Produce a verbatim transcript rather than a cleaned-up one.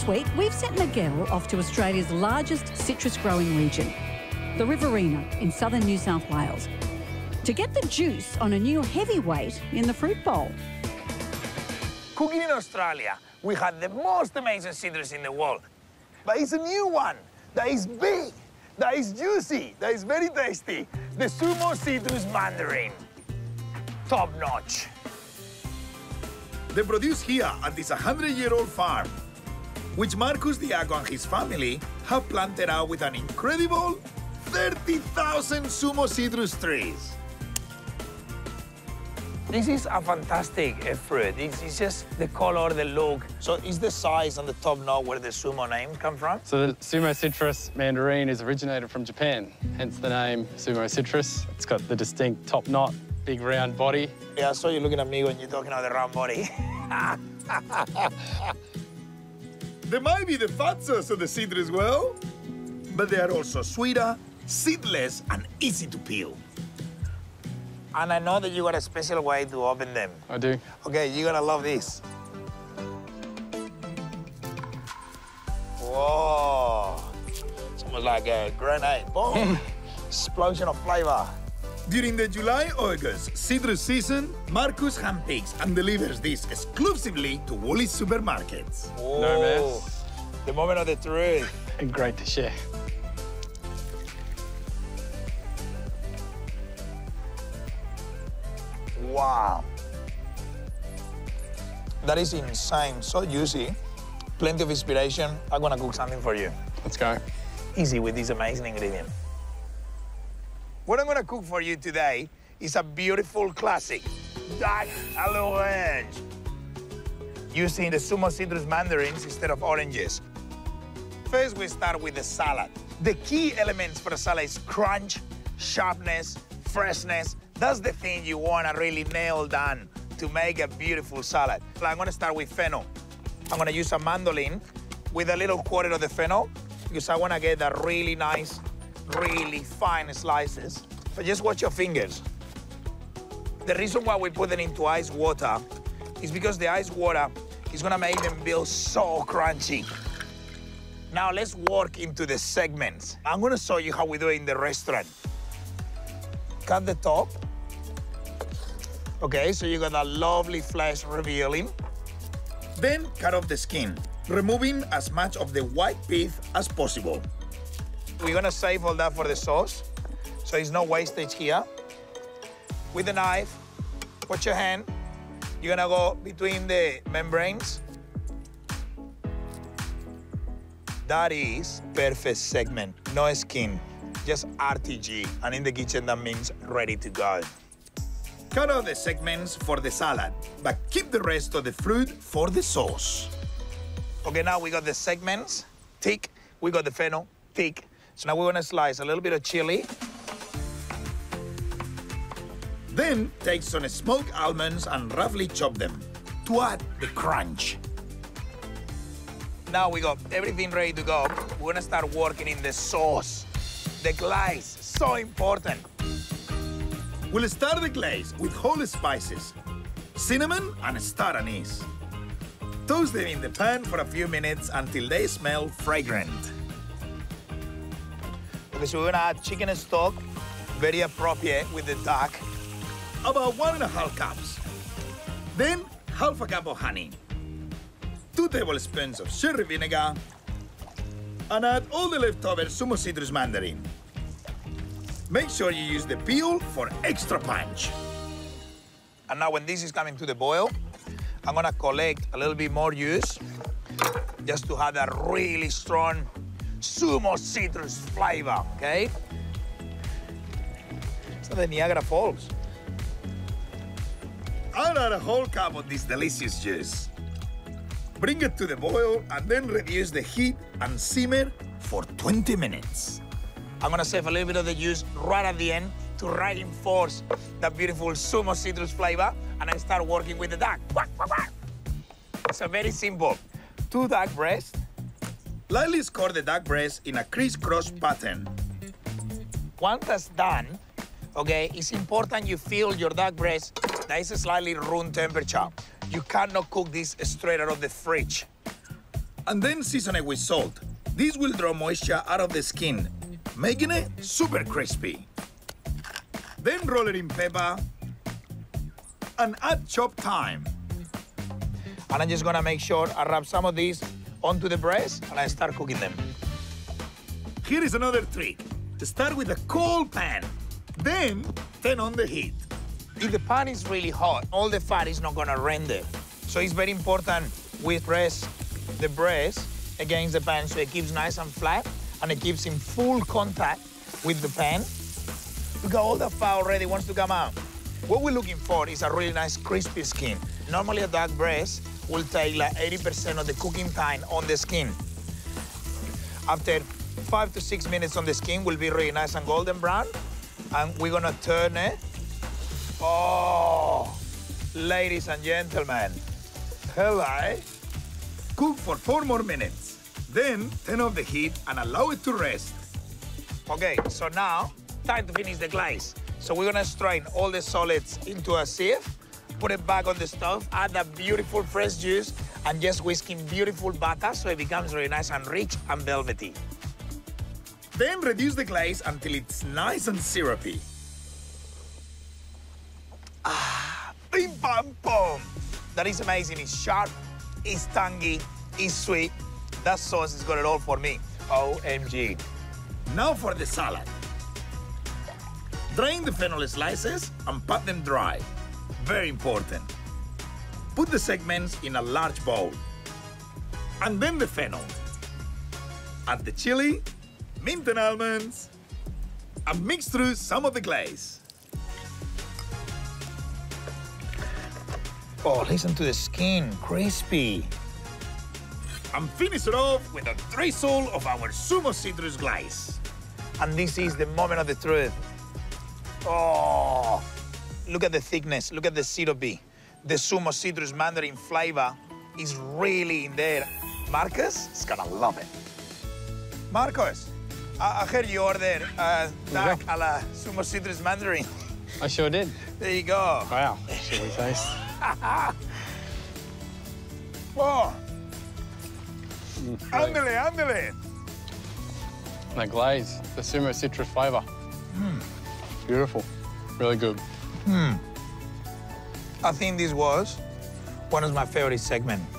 This week, we've sent Miguel off to Australia's largest citrus growing region, the Riverina in southern New South Wales, to get the juice on a new heavyweight in the fruit bowl. Cooking in Australia, we had the most amazing citrus in the world. But it's a new one that is big, that is juicy, that is very tasty. The Sumo citrus Mandarin. Top notch. They produce here at this one hundred year old farm, which Marcus Diaco and his family have planted out with an incredible thirty thousand Sumo citrus trees. This is a fantastic uh, fruit. It's, it's just the color, the look. So is the size on the top note where the Sumo name come from? So the Sumo citrus Mandarin is originated from Japan, hence the name Sumo citrus. It's got the distinct top knot, big round body. Yeah, I saw you looking at me when you're talking about the round body. They might be the fat source of the citrus well, but they are also sweeter, seedless, and easy to peel. And I know that you got a special way to open them. I do. Okay, you're gonna love this. Whoa. It's almost like a grenade. Boom. Explosion of flavor. During the July-August citrus season, Marcus handpicks and delivers this exclusively to Woolies supermarkets. Whoa. No mess. The moment of the truth. And great to share. Wow. That is insane, so juicy. Plenty of inspiration. I'm gonna cook something for you. Let's go. Easy with this amazing ingredient. What I'm gonna cook for you today is a beautiful classic, duck à l'orange, using the Sumo citrus mandarins instead of oranges. First, we start with the salad. The key elements for a salad is crunch, sharpness, freshness. That's the thing you wanna really nail down to make a beautiful salad. I'm gonna start with fennel. I'm gonna use a mandolin with a little quarter of the fennel because I wanna get a really nice, really fine slices. But just watch your fingers. The reason why we put them into ice water is because the ice water is gonna make them feel so crunchy. Now let's work into the segments. I'm gonna show you how we do it in the restaurant. Cut the top. Okay, so you got a lovely flesh revealing. Then cut off the skin, removing as much of the white pith as possible. We're gonna save all that for the sauce, so there's no wastage here. With a knife, watch your hand. You're gonna go between the membranes. That is perfect segment, no skin, just R T G. And in the kitchen, that means ready to go. Cut out the segments for the salad, but keep the rest of the fruit for the sauce. Okay, now we got the segments, thick. We got the fennel, thick. So now we're gonna slice a little bit of chili. Then take some smoked almonds and roughly chop them to add the crunch. Now we got everything ready to go. We're gonna start working in the sauce. The glaze, so important. We'll start the glaze with whole spices, cinnamon and star anise. Toast them in the pan for a few minutes until they smell fragrant. Okay, so we're gonna add chicken stock, very appropriate with the duck. About one and a half cups. Then half a cup of honey, two tablespoons of sherry vinegar, and add all the leftover Sumo citrus mandarin. Make sure you use the peel for extra punch. And now when this is coming to the boil, I'm gonna collect a little bit more juice just to have that really strong Sumo citrus flavor, okay? It's like the Niagara Falls. I'll add a whole cup of this delicious juice. Bring it to the boil and then reduce the heat and simmer for twenty minutes. I'm gonna save a little bit of the juice right at the end to reinforce that beautiful Sumo citrus flavor, and I start working with the duck. Quack, quack, quack. So very simple. Two duck breasts. Lightly score the duck breast in a crisscross pattern. Once that's done, okay, it's important you feel your duck breast that is slightly room temperature. You cannot cook this straight out of the fridge. And then season it with salt. This will draw moisture out of the skin, making it super crispy. Then roll it in pepper and add chopped thyme. And I'm just gonna make sure I wrap some of these onto the breast and I start cooking them. Here is another trick. Start with a cold pan, then turn on the heat. If the pan is really hot, all the fat is not gonna render. So it's very important we press the breast against the pan so it keeps nice and flat and it keeps in full contact with the pan. Look at all the fat already wants to come out. What we're looking for is a really nice crispy skin. Normally a duck breast will take like eighty percent of the cooking time on the skin. After five to six minutes on the skin will be really nice and golden brown. And we're gonna turn it. Oh, ladies and gentlemen, hello. Cook for four more minutes. Then turn off the heat and allow it to rest. Okay, so now, time to finish the glaze. So we're gonna strain all the solids into a sieve, put it back on the stove, add that beautiful fresh juice, and just whisk in beautiful butter so it becomes really nice and rich and velvety. Then reduce the glaze until it's nice and syrupy. Ah, bim bam boom. That is amazing. It's sharp, it's tangy, it's sweet. That sauce has got it all for me. O M G. Now for the salad. Drain the fennel slices and pat them dry. Very important. Put the segments in a large bowl. And then the fennel. Add the chili, mint and almonds, and mix through some of the glaze. Oh, listen to the skin, crispy. And finish it off with a drizzle of our Sumo citrus glaze. And this is the moment of the truth. Oh, look at the thickness, look at the syrupy. The Sumo citrus Mandarin flavor is really in there. Marcus is gonna love it. Marcus, I, I heard you ordered uh, duck a la Sumo citrus Mandarin. I sure did. There you go. Wow, chili taste. Oh, Mm, ándale, ándale. The glaze, the Sumo citrus flavour. Mm. Beautiful, really good. Hmm. I think this was one of my favorite segments.